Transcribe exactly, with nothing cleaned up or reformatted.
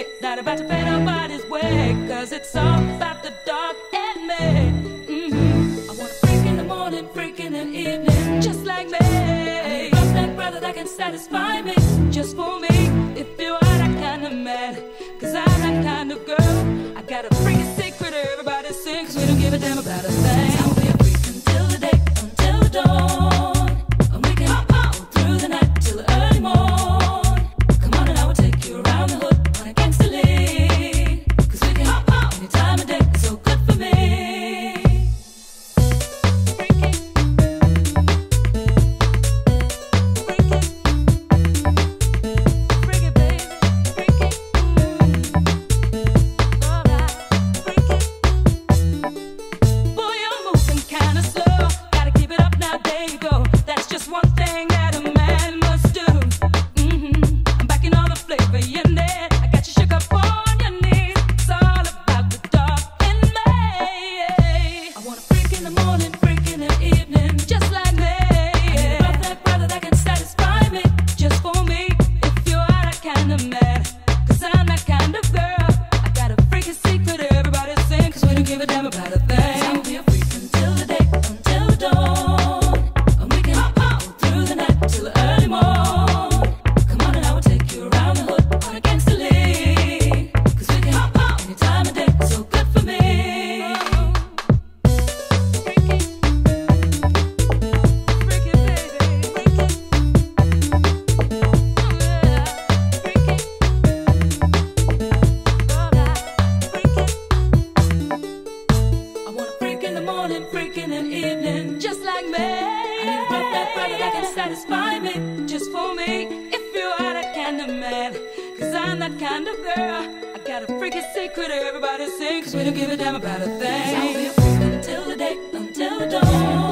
say not about to pay nobody's way, cause it's all about the dark and me. Mm-hmm. I want a freak in the morning, freak in the evening, just like me. I need a roughneck brother that can satisfy me, just for me. If you are that kind of man, cause I'm that kind of girl. I got a freaking secret everybody sings, we don't give a damn about a thing. I'll be a freak until the day, until the dawn, and we can hop out through the night till the early morn. Come on and I will take you around the hood on a gangster lean, cause we can hop out any time of day, it's so good for me. Freak in the evening, just like me. I need a roughneck brother that can satisfy me, just for me. If you are that kind of man, cause I'm that kind of girl. I got a freaking secret everybody sings, cause we don't give a damn about a thing. I'll be a freak until the day, until the dawn.